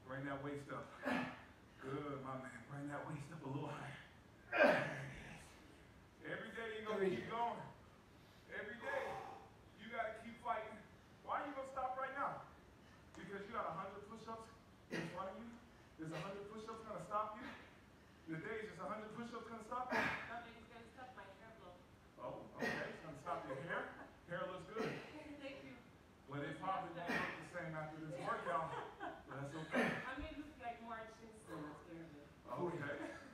Bring that waist up. Good, my man. Bring that waist up a little higher. Every day you're going to keep going. Every day you got to keep fighting. Why are you going to stop right now? Because you got 100 push-ups in front of you. Is 100 push-ups going to stop you? The days is 100 push-ups going to stop you? No, it's going to stop my hair blow. Oh, okay. It's going to stop your hair. Hair looks good. Thank you. But it probably won't look the same after this workout. But that's okay. I may look like Marge Simpson after this. Okay.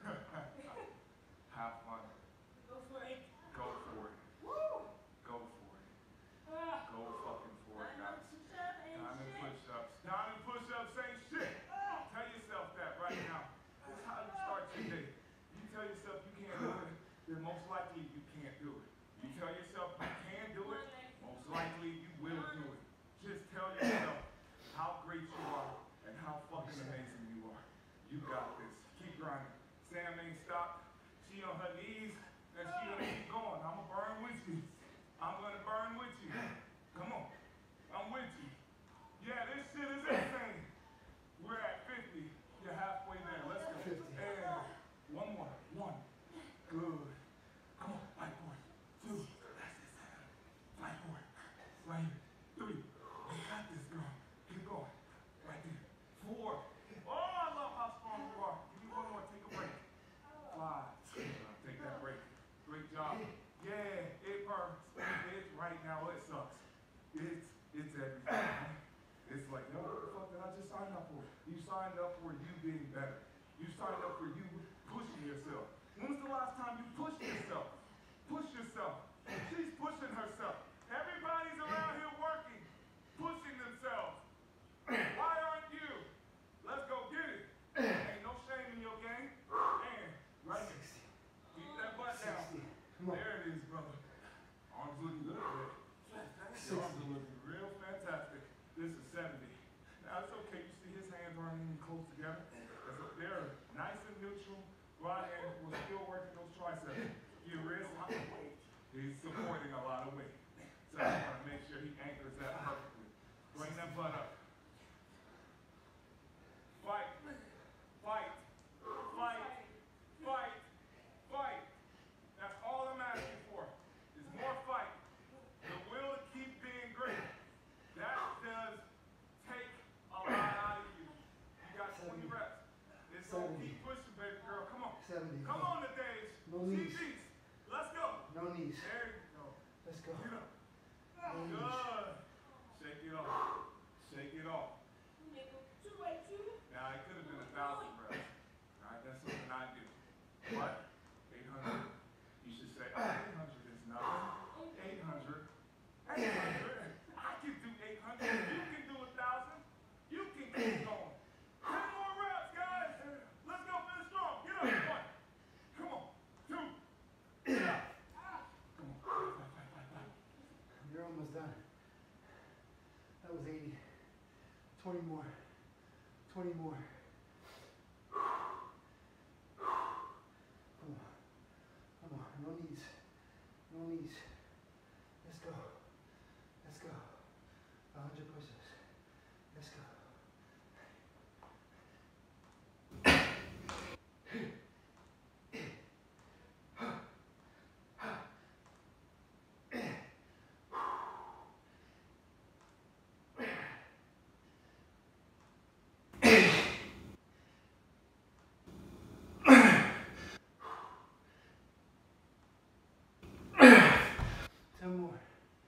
Have fun. Go for it. Go for it. Woo! Go for it. Ah. Go fucking for it, guys. Diamond Diamond push-ups. Diamond push-ups ain't shit. Tell yourself that right now. That's how you start your day. You tell yourself you can't do it, then most likely you can't do it. You tell yourself you can do it, most likely you will do it. Just tell yourself how great you are and how fucking amazing you are. You got this. Keep grinding. Sam ain't stopped. She on her knees and she gonna keep going. I'm gonna burn with you. I'm gonna burn with you. Come on. I'm with you. Yeah, this shit is insane. We're at 50. You're halfway there. Let's go. 50. And one more. One. Good. Come on. Fight for it. Two. That's it. Fight for it. Right here. Three. You got this, girl. Keep going. Right there. Four. Oh, I love how strong you are. Give me one more. Take a break. Five. Take that break. Great job. Yeah, it hurts. It's right now. It sucks. It's everything. It's like, yo, what the fuck did I just sign up for? You signed up for you being better. You signed up for you pushing yourself. When was the last time you pushed yourself? Push yourself. She's pushing herself. Everybody's around here working, pushing themselves. Why aren't you? Let's go get it. Ain't no shame in your game. And right here. Keep that butt down. There it is, brother. Arms looking good, man. Your arms are looking real fantastic. This is 70. Now it's okay. You see his hands aren't even close together. They're nice and neutral. Right hand was still working those triceps. Your wrist, he's supporting a lot of weight. So I want to make sure he anchors that perfectly. Bring that butt up. Fight. Fight. Fight. Fight. Fight. That's all I'm asking for. Is more fight. The will to keep being great. That does take a lot out of you. You got 20 reps. It's so keep pushing, baby girl. Come on. 70. Come on, the days. No knees. CGs. Let's go. No knees. There you go. Let's go. Get up. No knees. Good. Shake it off. Shake it off. Now, it could have been 1,000 reps. All right, that's something I do. But 800, you should say, oh, 800 is nothing. 800. 800. I can do 800. You can do 1,000. You can keep going. 10 more reps, guys. Let's go finish strong. Get up. One. Come on. Two. Get up. Come on. Fight. You're almost done. That was 80. 20 more. 20 more. Come on. Come on. No knees. No knees. Let's go. Let's go. 100 push-ups. Let's go. Ten more.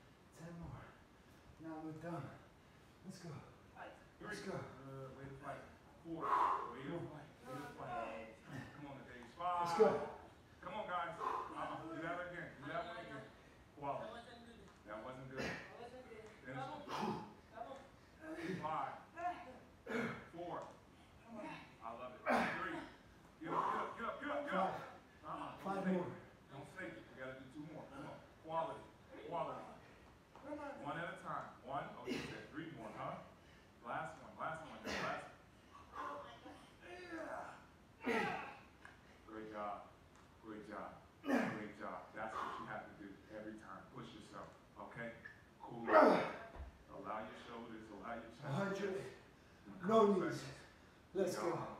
Now we're done. Let's go. Let's go. Way to fight. 4. Way to fight. Come on, the days. 5. Let's go. Come on, guys. Do that again. Do that one again. Wow. That wasn't good. Finish it. 5. 4. I love it. 3. Get up. 5 more. Don't fake it. We gotta do 2 more. Come on. Quality. One at a time. 1. Oh, you said 3 more, huh? Last one. Great job. That's what you have to do every time. Push yourself. Okay? Cool. Allow your shoulders. Allow your chest. 100. No knees. Let's go.